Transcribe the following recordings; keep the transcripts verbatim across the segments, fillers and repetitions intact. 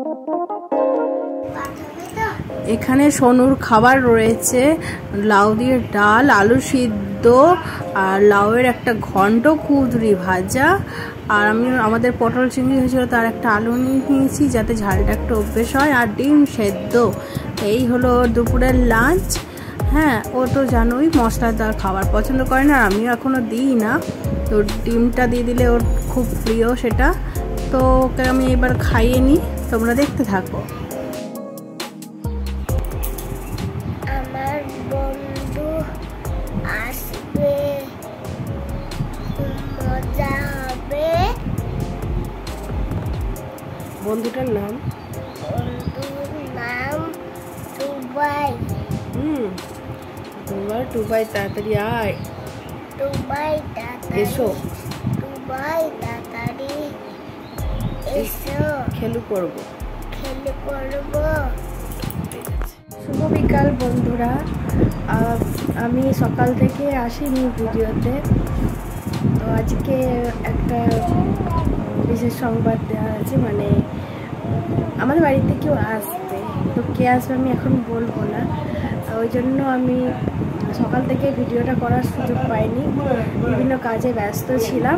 এখানে সোনুর খাবার রয়েছে, লাউ দিয়ে ডাল, আলু সিদ্ধ আর লাউয়ের একটা ঘন্ট, কুঁদরি ভাজা, আর আমি আমাদের পটল চিংড়ি হয়েছিল তার একটা আলু নিয়ে নিয়েছি যাতে ঝালটা একটু অভ্যেস হয়, আর ডিম সেদ্ধ। এই হলো দুপুরের লাঞ্চ। হ্যাঁ, ও তো জানোই মশলাদার খাবার পছন্দ করে না, আমিও এখনও দিই না, তো ডিমটা দিয়ে দিলে ওর খুব প্রিয় সেটা। তো ওকে আমি এবার খাইয়ে নিই, তোমরা দেখতে থাকো। আমার বন্ধু আসবে, মজা হবে। বন্ধুটার নাম বন্ধুর নাম টুবাই। হুম তোমার টুবাই, তাড়াতাড়ি আয়। টুবাই তাড়াতাড়ি এসো। টুবাই তাড়াতাড়ি এসো, খেলু করবো খেলে করবো। শুভ বিকাল বন্ধুরা। আমি সকাল থেকে আসিনি ভিডিওতে, তো আজকে একটা বিশেষ সংবাদ দেওয়া আছে, মানে আমাদের বাড়িতে কেউ আসবে, তো কে আসবে আমি এখন বলবো না, ওই জন্য আমি সকাল থেকে ভিডিওটা করার সুযোগ পাইনি, বিভিন্ন কাজে ব্যস্ত ছিলাম।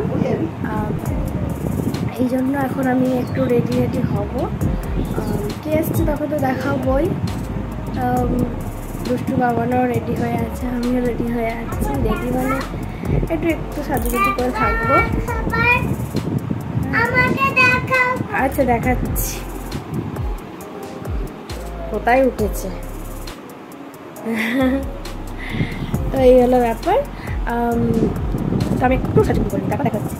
এই জন্য এখন আমি একটু রেডি রেডি হব, কে আসছে তখন তো দেখাবই। দুষ্টু বাবানও রেডি হয়ে আছে, আমিও রেডি হয়ে আছি। রেডি মানে একটু একটু সাজুগুজু করে থাকবো। আচ্ছা দেখাচ্ছি, কোথায় উঠেছে। তো এই হলো ব্যাপার, তো আমি একটু সাজুগুজু করি, তারপর দেখাচ্ছি।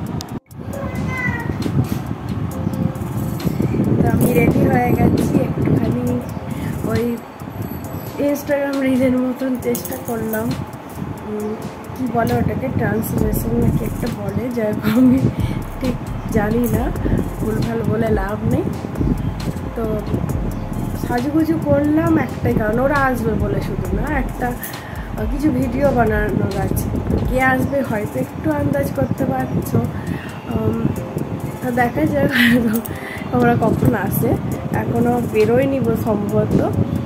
তো আমি রেডি হয়ে গেছি, একটুখানি ওই ইনস্টাগ্রাম রিলের মতন চেষ্টা করলাম, কি বলে ওটাকে, ট্রান্সলেশন নাকি একটা বলে, যাই হোক আমি ঠিক জানি না, ভুলভাল বলে লাভ নেই। তো সাজুগুজু করলাম একটাই কারণ, ওরা আসবে বলে শুধু না, একটা কিছু ভিডিও বানানোর আছে। কে আসবে হয়তো একটু আন্দাজ করতে পারছো, তো দেখা যাক ওরা কখন আসে, এখনও বেরোয়নি সম্ভবত।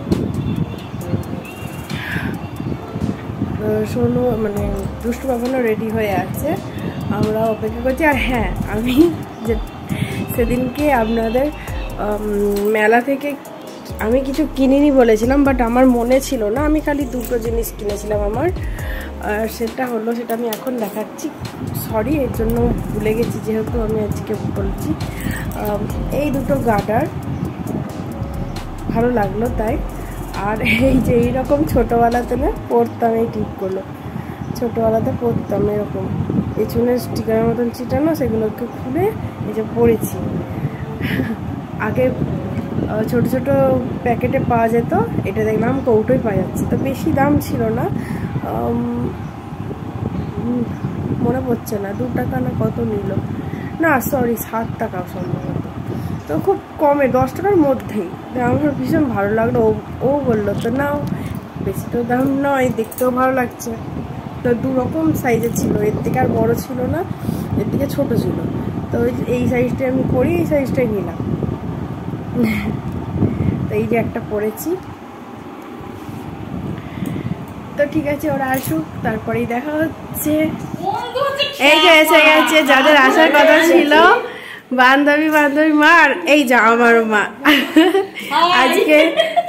সোনু মানে দুষ্টু বাবানও রেডি হয়ে আছে, আমরা অপেক্ষা করছি। আর হ্যাঁ, আমি যে সেদিনকে আপনাদের মেলা থেকে আমি কিছু কিনিনি বলেছিলাম, বাট আমার মনে ছিল না, আমি খালি দুটো জিনিস কিনেছিলাম আমার, আর সেটা হলো, সেটা আমি এখন দেখাচ্ছি। সরি এর জন্য ভুলে গেছি, যেহেতু আমি আজকে বলছি। এই দুটো গার্ডার ভালো লাগলো তাই, আর এই যে এইরকম ছোটোবেলাতে না পরতাম, এই টিপগুলো ছোটোবেলাতে পরতাম এরকম পেছনে স্টিকারের মতন চিটানো, সেগুলোকে খুলে এই যে পরেছি। আগে ছোট ছোট প্যাকেটে পাওয়া যেত, এটা দেখলাম কৌটোই পাওয়া যাচ্ছে, তো বেশি দাম ছিল না, মনে পড়ছে না দু টাকা না কত নিল, না সরি সাত টাকা সম্ভবত, তো খুব কমে, দশ টাকার মধ্যেই। আমার ভীষণ ভালো লাগলো, ও ও বললো তো নাও, বেশি তো দাম নয়, দেখতেও ভালো লাগছে। তো দু রকম সাইজের ছিল, এর থেকে আর বড়ো ছিল না, এর থেকে ছোটো ছিল, তো এই সাইজটাই আমি পরি, এই সাইজটাই নিলাম। তো এই যে একটা পরেছি, তো ঠিক আছে ওরা আসুক তারপরেই দেখা হচ্ছে। এই যে এসে গেছে যাদের আসার কথা ছিল, বান্ধবী বান্ধবী মা, আর এই যা আমার মা। আজকে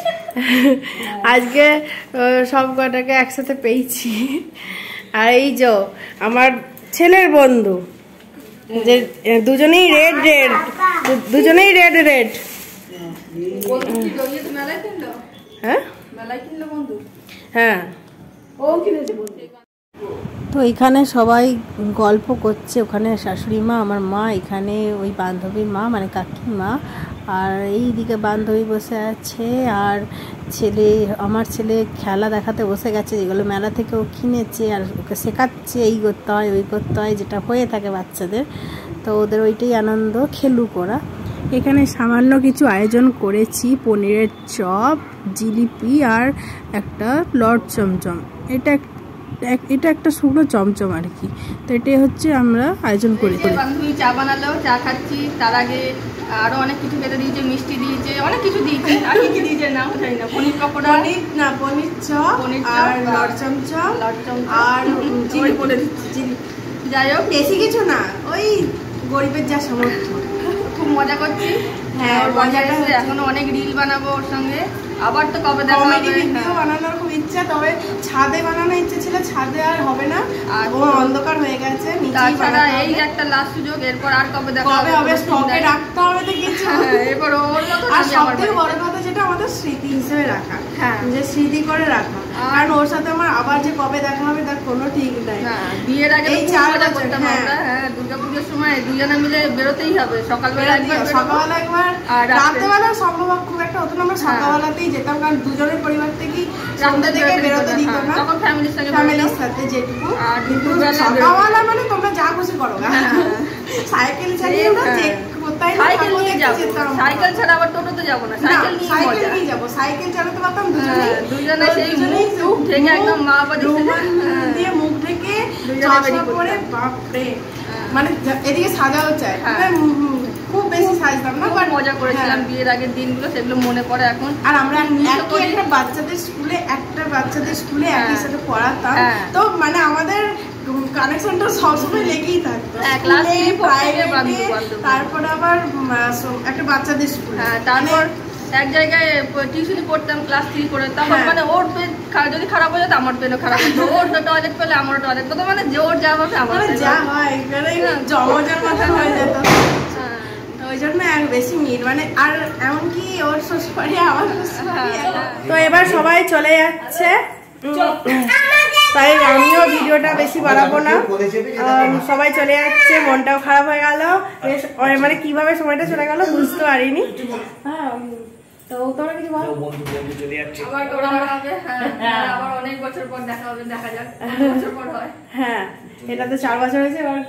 আজকে সব কটাকে একসাথে পেয়েছি। আর এই যে আমার ছেলের বন্ধু, যে দুজনেই রেড রেড, দুজনেই রেড রেড। হ্যাঁ হ্যাঁ, তো এখানে সবাই গল্প করছে, ওখানে শাশুড়ি মা, আমার মা, এখানে ওই বান্ধবীর মা মানে কাকিমা, আর এই দিকে বান্ধবী বসে আছে, আর ছেলে আমার ছেলে খেলা দেখাতে বসে গেছে, যেগুলো মেলা থেকে ও কিনেছে, আর ওকে শেখাচ্ছে এই করতে হয় ওই করতে হয়, যেটা হয়ে থাকে বাচ্চাদের, তো ওদের ওইটাই আনন্দ, খেলু করা। এখানে সামান্য কিছু আয়োজন করেছি, পনিরের চপ, জিলিপি আর একটা লট চমচম, এটা এটা একটা শুকনো চমচম আর কি, তো এটাই হচ্ছে আমরা আয়োজন করি। বান্ধবী চা বানালো, চা খাচ্ছি, তার আগে আরো অনেক কিছু খেতে দিয়েছে, মিষ্টি দিয়েছে, অনেক কিছু দিয়েছে। আর কি কি দিয়েছে নাম জানি না। পনির পকোড়া, পনির না পনির চপ, পনির আর চপ, লটচম চপ, লটচম আর চিলি বলে দিচ্ছি চিলি। যাই হোক বেশি কিছু না, ওই গরিবের যা সামর্থ্য। খুব মজা করছি। হ্যাঁ, ওর মজাটা বাসায় এসে হচ্ছে। এখনো অনেক রিল বানাবো ওর সঙ্গে। আবার তো কবে দেখা কমেডি হবে। ভিডিও বানানোর খুব ইচ্ছা, তবে ছাদে বানানোর ইচ্ছে ছিল, ছাদে আর হবে না, আর ও অন্ধকার হয়ে গেছে, নিচেই তাছাড়া বানাতে এই হবে। একটা লাস্ট সুযোগ, এরপর আর কবে দেখা কবে হবে কোনো ঠিক স্টকে নাই। রাখতে হবে তো কিছু। হ্যাঁ, এরপর ওর মতো আর আমি আমার সবথেকে বড় বাড়িতে। কথা যেটা আমাদের স্মৃতি হিসেবে রাখা, হ্যাঁ। যে স্মৃতি করে রাখা। কারণ ওর সাথে আমার আবার যে কবে দেখা হবে তার কোনো ঠিক নাই। না, বিয়ের আগে তো এই খুব চার মজা বছর, করতাম হ্যাঁ। আমরা। হ্যাঁ, দুর্গাপুজোর সময় দুজনে মিলে বেরোতেই হবে। সকালবেলা একবার বেরোবো, সকালবেলা একবার, আর রাত্রে- রাত্রেবেলা সম্ভব খুব একটা হতো না, আমরা হ্যাঁ। সকালবেলাতেই যেতাম, কারণ দুজনের পরিবার থেকেই রাত্রে সন্ধ্যা থেকে বেরোতে দিত হ্যাঁ, না, তখন ফ্যামিলির সঙ্গে ফ্যামিলির বেরোতাম। সাথে যেটুকু। আর কিন্তু দুপুরবেলা সকালবেলা মানে তোমরা যা খুশি করো গা। হ্যাঁ। সাইকেল চালিয়ে আমরা হ্যাঁ। চেক কোথায় না সাইকেল ঠাকুর নিয়ে দেখতে যাবো, যেতাম। সাইকেল ছাড়া আবার টোটোতে যাবো না, না, সাইকেল নিয়ে সাইকেল মজা। নিয়ে যাবো, সাইকেল চালাতে পারতাম দুজনেই। হ্যাঁ, দুজনে তো সেই দুজনেই মুখ ঢেকে একদম মা বাবা দেখতে রুমাল যায়। দিয়ে মুখ ঢেকে দুজনে চশমা বেরিয়ে পরে, পড়তাম। বাপরে, হ্যাঁ। মানে এদিকে সাজাও চাই, হ্যাঁ। মানে উম, খুব বেশি সাজতাম না, খুব but মজা করেছিলাম হ্যাঁ। বিয়ের আগের দিনগুলো, সেগুলো মনে পড়ে এখন। আর আমরা মিস একই করি। একটা বাচ্চাদের স্কুলে একটা বাচ্চাদের স্কুলে একই হ্যাঁ। সাথে পড়াতাম, হ্যাঁ। তো মানে আমাদের কানেকশনটা সবসময় লেগেই থাকতো। হ্যাঁ, class স্কুলে, three, four থেকে private-এ, বান্ধব, বান্ধব। তারপর আবার উম, সব- একটা বাচ্চাদের স্কুল। হ্যাঁ, তারপর এক জায়গায় টিউশনি পড়তাম ক্লাস থ্রি করে, তখন হ্যাঁ। মানে ওর পেন খা- যদি খারাপ হয়ে যেত আমার পেনও খারাপ হতো, ওর টয়লেট পেলে আমারও টয়লেট পেতো, মানে যে ওর যা হবে আমার মানে তাই যা হবে। হয় এবারে জমজের মতো হয়ে যেত। হ্যাঁ। তো ওই জন্য এক বেশি মিল, মানে আর এমনকি ওর শ্বশুরবাড়ি আমার শ্বশুরবাড়ি এক। তো এবার সবাই চলে যাচ্ছে, তাই আমিও ভিডিওটা বেশি বাড়াবো না। আম, সবাই চলে যাচ্ছে, মনটাও খারাপ হয়ে গেল, বেশ, মানে কিভাবে সময়টা চলে গেল বুঝতে পারিনি। হ্যাঁ, তো তোমরা কিছু বল। আবার ওরা হবে, হ্যাঁ, আবার অনেক বছর পর দেখা হবে, দেখা যাক কত বছর পর হয়। হ্যাঁ, এটা তো চার বছর হয়েছে, এবার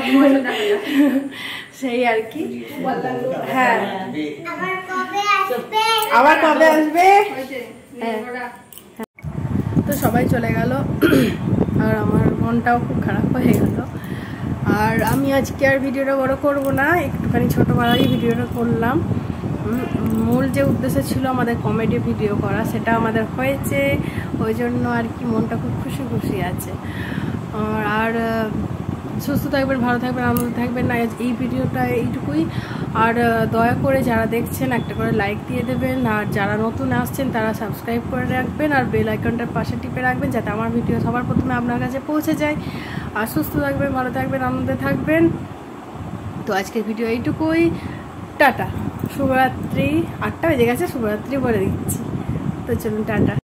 সেই আর কি। হ্যাঁ, আবার কবে আসবে? আবার কবে আসবে। হয়েছে? হ্যাঁ। ওরা তো সবাই চলে গেল, আর আমার মনটাও খুব খারাপ হয়ে গেল। আর আমি আজকে আর ভিডিওটা বড় করব না, একটুখানি ছোটোবেলায় ভিডিওটা করলাম। উম, মূল যে উদ্দেশ্য ছিল আমাদের কমেডি ভিডিও করা, সেটা আমাদের হয়েছে, ওই জন্য আর কি মনটা খুব খুশি খুশি আছে। আর আর সুস্থ থাকবেন, ভালো থাকবেন, আনন্দ থাকবেন না, এই ভিডিওটা এইটুকুই। আর দয়া করে যারা দেখছেন একটা করে লাইক দিয়ে দেবেন, আর যারা নতুন আসছেন তারা সাবস্ক্রাইব করে রাখবেন, আর বেল আইকনটার পাশে টিপে রাখবেন, যাতে আমার ভিডিও সবার প্রথমে আপনার কাছে পৌঁছে যায়। আর সুস্থ থাকবেন, ভালো থাকবেন, আনন্দে থাকবেন। তো আজকের ভিডিও এইটুকুই, টাটা, শুভরাত্রি। আটটা বেজে গেছে, শুভরাত্রি বলে দিচ্ছি। তো চলুন, টাটা।